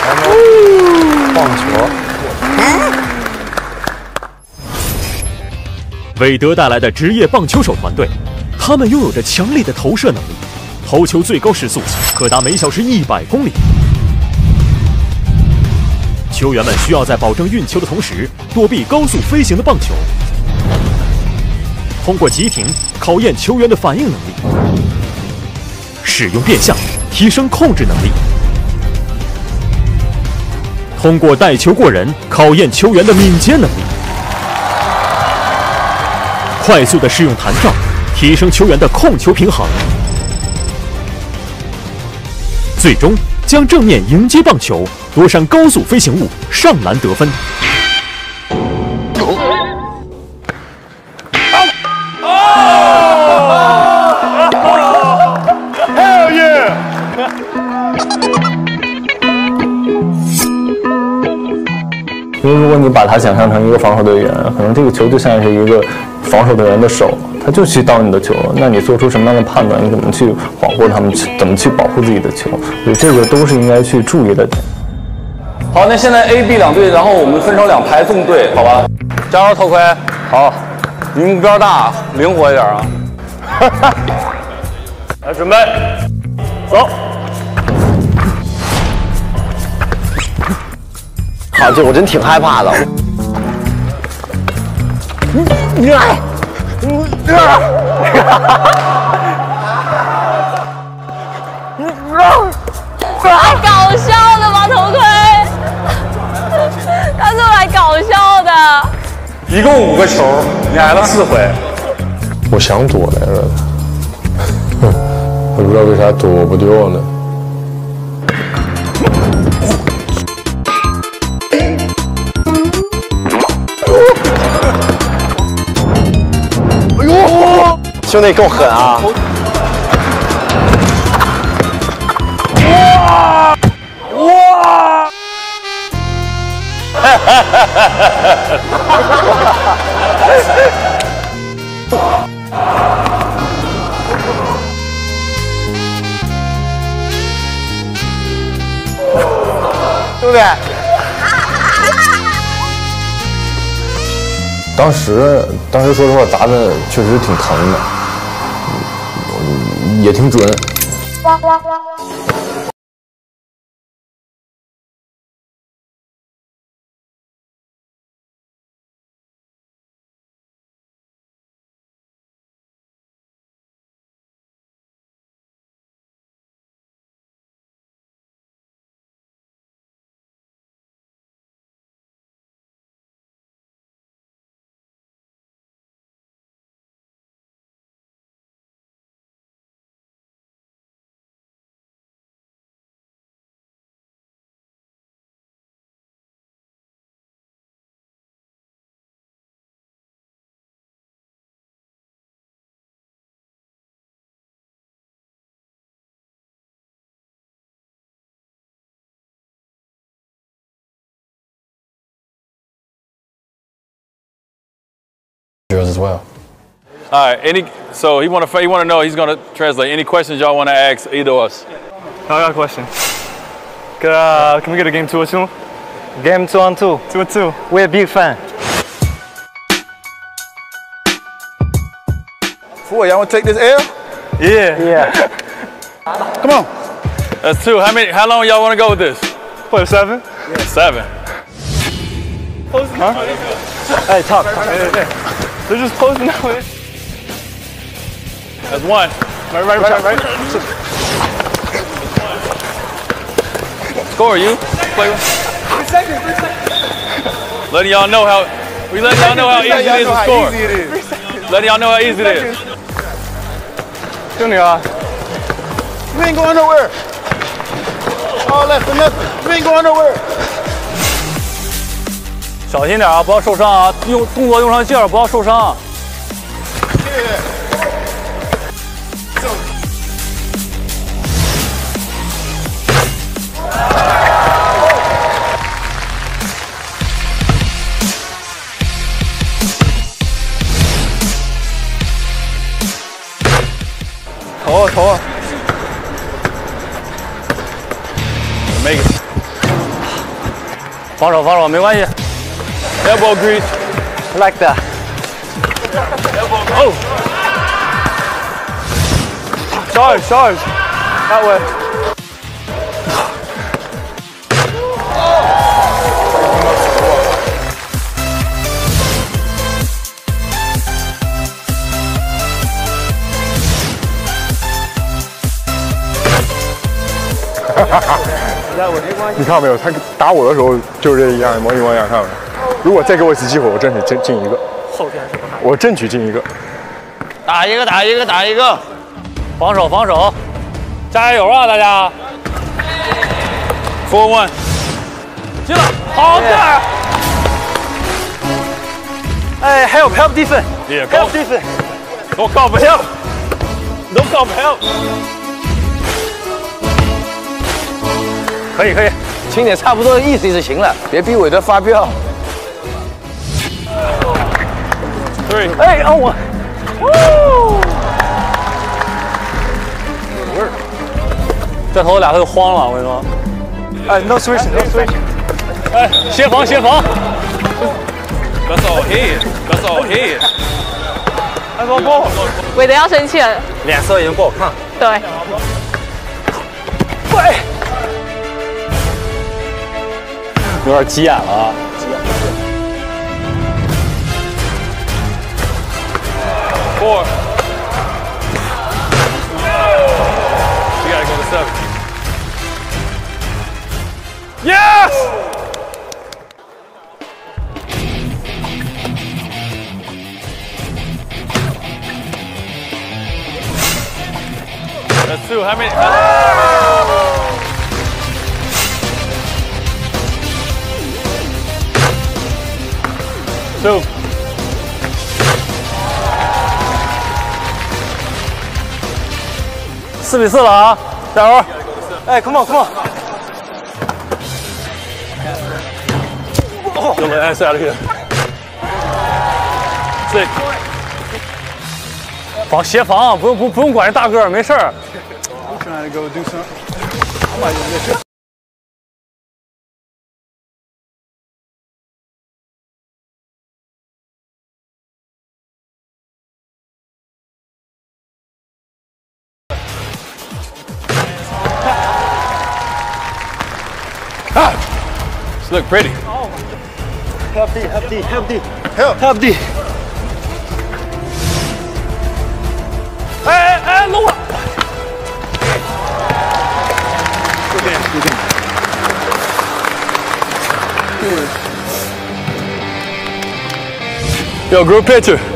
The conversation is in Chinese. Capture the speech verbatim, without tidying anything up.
棒球。 韦德带来的职业棒球手团队，他们拥有着强烈的投射能力，投球最高时速可达每小时一百公里。球员们需要在保证运球的同时，躲避高速飞行的棒球。通过急停考验球员的反应能力，使用变向提升控制能力，通过带球过人考验球员的敏捷能力。快速的适用弹跳，提升球员的控球平衡，最终将正面迎接棒球，躲闪高速飞行物，上篮得分。 Hell yeah！ 因为如果你把他想象成一个防守队员，可能这个球就像是一个防守队员的手，他就去当你的球，那你做出什么样的判断？你怎么去保护他们？怎么去保护自己的球？所以这个都是应该去注意的点。 好，那现在 A、B 两队，然后我们分成两排纵队，好吧？加油，头盔。好，离目标大，灵活一点啊。来，准备，走。 好，这我真挺害怕的。你啊！你啊！ 来搞笑的吗？头盔？他是来搞笑的。 一共五个球，你挨了四回。 我想躲来着，我不知道为啥躲不掉呢。 兄弟够狠啊！ 哇哇！哈哈哈哈兄弟， 当时，当时说实话，砸的确实挺疼的，也挺准。 As well. All right. Any. So he want to. He want to know. He's gonna translate. Any questions y'all want to ask either of us? I got a question. Could, uh, can we get a game two or two? Game two on two. Two or two. We're a big fan. Four. Y'all want to take this L? Yeah. Yeah. Come on. That's two. How many? How long y'all want to go with this? What, seven? Yeah. Seven. Huh? Hey, talk. talk. Hey, hey, hey. They're just posting that way. That's one. Right, right, right, right. Score, you. Play with. Letting y'all know how. We letting y'all know how easy it is to score. Letting y'all know how easy it is. Junior. We ain't going nowhere. All that for nothing. We ain't going nowhere. 小心点啊，不要受伤啊！用动作用上劲儿，不要受伤。 投啊投啊！ Make it. 防守防守没关系。Elbow grease Like that. Oh. Charge, charge. That way. 你看到没有？他打我的时候就是这样，模拟模样，看到没有？如果再给我一次机会，我争取进进一个。后天是不是？我争取进一个。 打一个，打一个，打一个。防守，防守，加油啊，大家 ！Four one， 进了，好的。 哎 ，help help defense. Yeah, help defense. Don't call for help. Don't call for help. 可以可以， 轻点，差不多意思意思行了，别逼韦德发飙。 对， 哎，哦我， 这头俩他就慌了，我跟你说。 哎 ，no switch no switch。 哎，协防协防。 That's all here. That's all here. 哎，不不， 韦德要生气了。 脸色已经不好看。 对。 喂。 有点急眼了啊！Four. We gotta go to seven. Yes! That's two. How many? Two. 四比四了啊！加油！ 哎 ，come on come on！ Get my ass out of here. Six. 防协防，不用不不用管这大个儿，没事儿。 I'm trying to go do something. I might even miss it. This look pretty. Help D help D help D Help help D。 哎哎哎，漏了！ Yo, group picture.